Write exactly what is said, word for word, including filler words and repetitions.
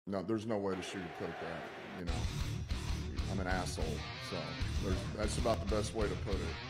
No, there's no way to sugarcoat that, you know? I'm an asshole, so there's that's about the best way to put it.